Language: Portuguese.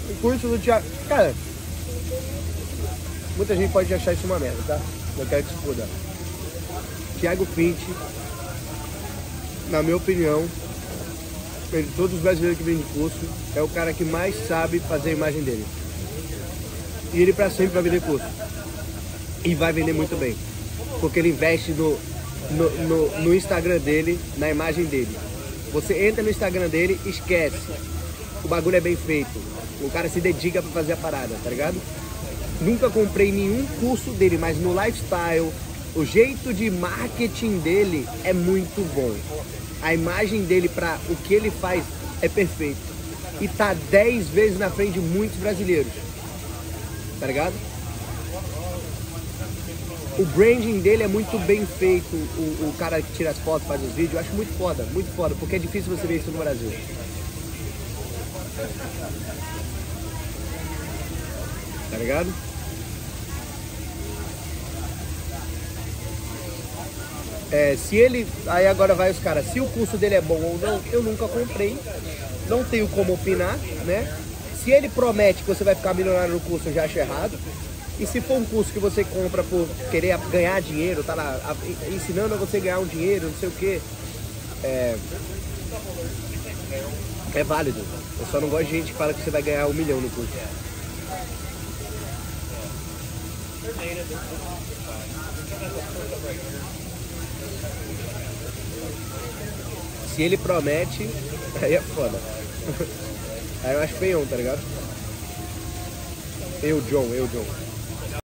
O curso do Thiago... Cara, muita gente pode achar isso uma merda, tá? Eu quero que se foda. Thiago Pinti, na minha opinião, de todos os brasileiros que vêm de curso, é o cara que mais sabe fazer a imagem dele. E ele pra sempre vai vender curso. E vai vender muito bem. Porque ele investe no Instagram dele, na imagem dele. Você entra no Instagram dele, esquece. O bagulho é bem feito. O cara se dedica pra fazer a parada, tá ligado? Nunca comprei nenhum curso dele, mas no lifestyle, o jeito de marketing dele é muito bom. A imagem dele para o que ele faz é perfeito. E tá 10 vezes na frente de muitos brasileiros. Tá ligado? O branding dele é muito bem feito. O cara que tira as fotos, faz os vídeos, eu acho muito foda, porque é difícil você ver isso no Brasil. Tá ligado? Se ele... Aí agora vai os caras, se o curso dele é bom ou não, eu nunca comprei. Não tenho como opinar, né? Se ele promete que você vai ficar milionário no curso, eu já acho errado. E se for um curso que você compra por querer ganhar dinheiro, tá lá ensinando a você ganhar um dinheiro, não sei o que, é válido. Eu só não gosto de gente que fala que você vai ganhar 1 milhão no curso. Se ele promete, aí é foda. Aí eu acho feião, tá ligado? Eu, John.